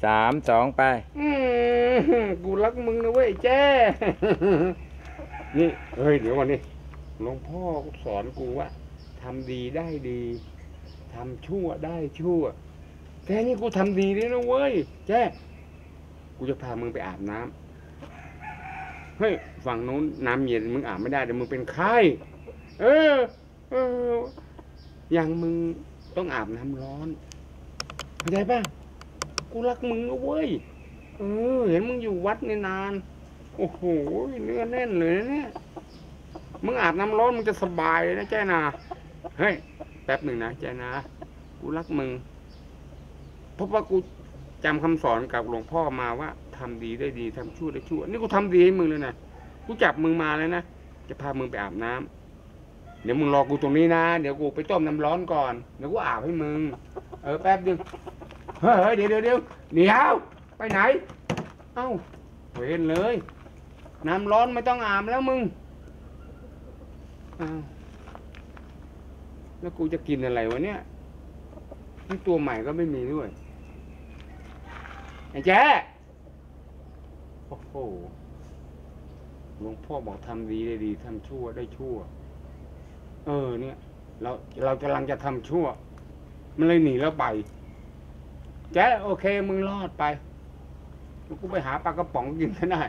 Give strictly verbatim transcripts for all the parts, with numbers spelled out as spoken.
สามสองไปอืมกูรักมึงนะเว้ยแจ้นี่เฮ้ยเดี๋ยววันนี้หลวงพ่อสอนกูว่าทำดีได้ดีทำชั่วได้ชั่วแค่นี้กูทำดีเลยนะเว้ยแจ้กูจะพามึงไปอาบน้ำเฮ้ยฝั่งนู้นน้ำเย็นมึงอาบไม่ได้เดี๋ยวมึงเป็นไข้เออเอออย่างมึงต้องอาบน้ำร้อนเข้าใจป่ะกูรักมึงนะเว้ยเออเห็นมึงอยู่วัดในนานโอ้โหเนื้อแน่นเลยนะเนี่ยมึงอาบน้ำร้อนมึงจะสบายเลยนะแจ้นาเฮ้ยแป๊บหนึ่งนะแจ้นากูรักมึงเพราะว่ากูจำคำสอนกับหลวงพ่อมาว่าทำดีได้ดีทำชั่วได้ชั่วนี่กูทำดีให้มึงเลยนะกูจับมึงมาเลยนะจะพามึงไปอาบน้ำเดี๋ยวมึงรอกูตรงนี้นะเดี๋ยวกูไปต้มน้ำร้อนก่อนเดี๋ยวกูอาบให้มึงเออแป๊บนึงเฮ้ยเดี๋ยวเดี๋ยวเดี๋ยวเดี๋ยวไปไหนเอ้าเว้นเลยน้ำร้อนไม่ต้องอาบแล้วมึงอ้าวแล้วกูจะกินอะไรวะเนี่ยนี่ตัวใหม่ก็ไม่มีด้วยไอ้แจ๊โอ้โหหลวงพ่อบอกทำดีได้ดีทำชั่วได้ชั่วเออเนี่ยเราเรากำลังจะทำชั่วมันเลยหนีแล้วไปแจ๊โอเคมึงรอดไปกูไปหาปลากระป๋องกินก็ได้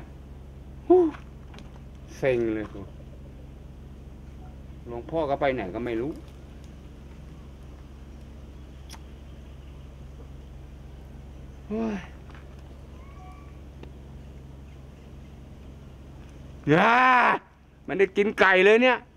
เซ็งเลยกูหลวงพ่อก็ไปไหนก็ไม่รู้อย่ามันได้กินไก่เลยเนี่ย